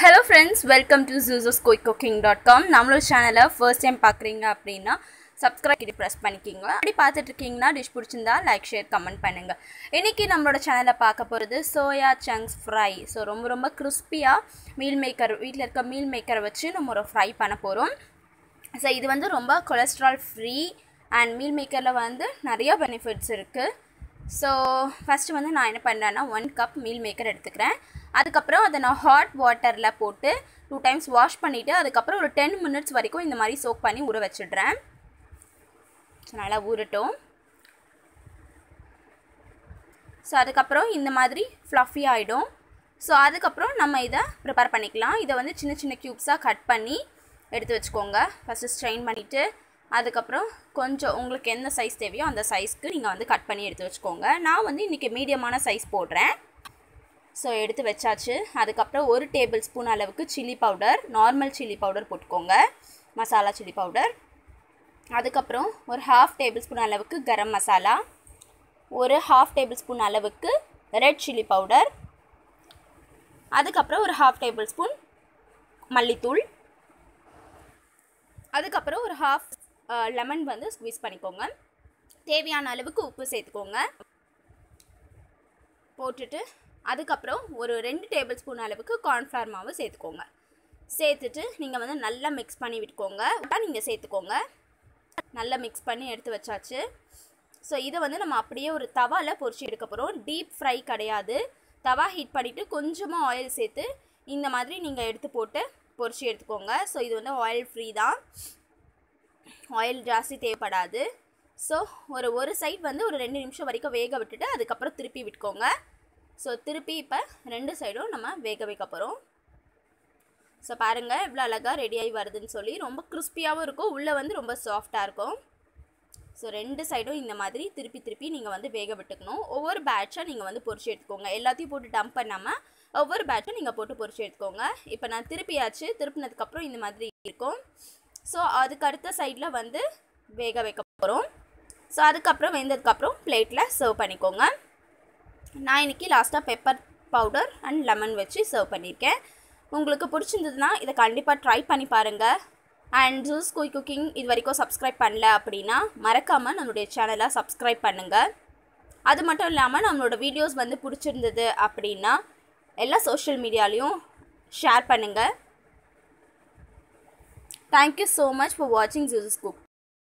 Hello friends, welcome to zuzosquickcooking.com. நம்மளோட சேனலை first time பார்க்குறீங்க அப்படின்னா சப்ஸ்கிரைப் கிட்ட ப்ரெஸ் பண்ணிக்கிங்க. அப்படி பார்த்துட்டு இருக்கீங்கன்னா டிஷ் பிடிச்சிருந்தா லைக் ஷேர் கமெண்ட் பண்ணுங்க. இன்னைக்கு நம்மளோட சேனலை பார்க்க போகிறது சோயா சங்க்ஸ் ஃப்ரை. ஸோ ரொம்ப கிறிஸ்பியாக மீல் மேக்கர் வீட்டில் இருக்க மீல் மேக்கரை வச்சு நம்ம ஒரு ஃப்ரை பண்ண போகிறோம். ஸோ இது வந்து ரொம்ப கொலஸ்ட்ரால் ஃப்ரீ அண்ட் மீல் மேக்கரில் நிறைய பெனிஃபிட்ஸ் இருக்குது. ஸோ ஃபஸ்ட்டு நான் என்ன பண்ணுறேன்னா 1 கப் மீல் மேக்கர் எடுத்துக்கிறேன். அதுக்கப்புறம் அதை நான் ஹாட் வாட்டரில் போட்டு 2 டைம்ஸ் வாஷ் பண்ணிவிட்டு அதுக்கப்புறம் ஒரு 10 மினிட்ஸ் வரைக்கும் இந்த மாதிரி சோக் பண்ணி ஊற வச்சிடுறேன். ஸோ நல்லா ஊறட்டும். ஸோ அதுக்கப்புறம் இந்த மாதிரி ஃப்ளஃபி ஆகிடும். ஸோ அதுக்கப்புறம் நம்ம இதை ப்ரிப்பேர் பண்ணிக்கலாம். இதை சின்ன சின்ன க்யூப்ஸாக கட் பண்ணி எடுத்து வச்சுக்கோங்க. ஃபஸ்ட்டு ஸ்ட்ரெயின் பண்ணிவிட்டு அதுக்கப்புறம் கொஞ்சம் உங்களுக்கு எந்த சைஸ் தேவையோ அந்த சைஸ்க்கு நீங்கள் கட் பண்ணி எடுத்து வச்சுக்கோங்க. நான் இன்றைக்கி மீடியமான சைஸ் போடுறேன். ஸோ எடுத்து வச்சாச்சு. அதுக்கப்புறம் 1 டேபிள் ஸ்பூன் அளவுக்கு chilli powder, normal chilli powder போட்டுக்கோங்க, மசாலா சில்லி பவுடர். அதுக்கப்புறம் ஒரு 1/2 டேபிள் ஸ்பூன் அளவுக்கு கரம் மசாலா, ஒரு 1/2 டேபிள் ஸ்பூன் அளவுக்கு ரெட் சில்லி பவுடர், அதுக்கப்புறம் ஒரு 1/2 டேபிள் ஸ்பூன் மல்லித்தூள், அதுக்கப்புறம் ஒரு 1/2 லெமன் ஸ்குவீஸ் பண்ணிக்கோங்க. தேவையான அளவுக்கு உப்பு சேர்த்துக்கோங்க. போட்டுட்டு அதுக்கப்புறம் ஒரு 2 டேபிள் ஸ்பூன் அளவுக்கு கார்ன்ஃப்ளவர் மாவு சேர்த்துக்கோங்க. சேர்த்துட்டு நீங்கள் நல்லா மிக்ஸ் பண்ணி விட்டுக்கோங்க. நீங்கள் சேர்த்துக்கோங்க. நல்லா மிக்ஸ் பண்ணி எடுத்து வச்சாச்சு. ஸோ இதை நம்ம அப்படியே ஒரு தவாவில் பொரிச்சு எடுக்க போகிறோம். டீப் ஃப்ரை கிடையாது. தவா ஹீட் பண்ணிவிட்டு கொஞ்சமாக ஆயில் சேர்த்து இந்த மாதிரி நீங்கள் எடுத்து போட்டு பொரிச்சு எடுத்துக்கோங்க. ஸோ இது ஆயில் ஃப்ரீ தான், ஆயில் ஜாஸ்தி தேவைப்படாது. ஸோ ஒரு சைட் ஒரு 2 நிமிஷம் வரைக்கும் வேக விட்டுட்டு அதுக்கப்புறம் திருப்பி விட்டுக்கோங்க. ஸோ திருப்பி இப்போ 2 சைடும் நம்ம வேக வைக்க போகிறோம். ஸோ பாருங்கள் எவ்வளோ அழகாக ரெடியாகி வருதுன்னு சொல்லி. ரொம்ப கிறிஸ்பியாகவும் இருக்கும், உள்ளே ரொம்ப சாஃப்டாக இருக்கும். ஸோ 2 சைடும் இந்த மாதிரி திருப்பி நீங்கள் வேக விட்டுக்கணும். ஒவ்வொரு பேட்சாக நீங்கள் பொரிச்சு எடுத்துக்கோங்க. எல்லாத்தையும் போட்டு டம்ப் பண்ணாமல் ஒவ்வொரு பேட்சும் நீங்கள் போட்டு பொரிச்சு எடுத்துக்கோங்க. இப்போ நான் திருப்பியாச்சு. திருப்பினதுக்கப்புறம் இந்த மாதிரி இருக்கும். ஸோ அதுக்கு அடுத்த சைடில் வேக வைக்க போகிறோம். ஸோ அதுக்கப்புறம் வெந்ததுக்கப்புறம் பிளேட்டில் சர்வ் பண்ணிக்கோங்க. நான் இன்றைக்கி லாஸ்ட்டாக பெப்பர் பவுடர் அண்ட் லெமன் வச்சு சர்வ் பண்ணியிருக்கேன். உங்களுக்கு பிடிச்சிருந்ததுன்னா இதை கண்டிப்பாக ட்ரை பண்ணி பாருங்கள். அண்ட் ஜூஸ் குயிக் குக்கிங் இது வரைக்கும் சப்ஸ்கிரைப் பண்ணல அப்படின்னா மறக்காமல் நம்மளுடைய சேனலை சப்ஸ்கிரைப் பண்ணுங்கள். அது மட்டும் இல்லாமல் நம்மளோட வீடியோஸ் பிடிச்சிருந்தது அப்படின்னா எல்லா சோஷியல் மீடியாலையும் ஷேர் பண்ணுங்கள். Thank you so much for watching Zuzos Cook.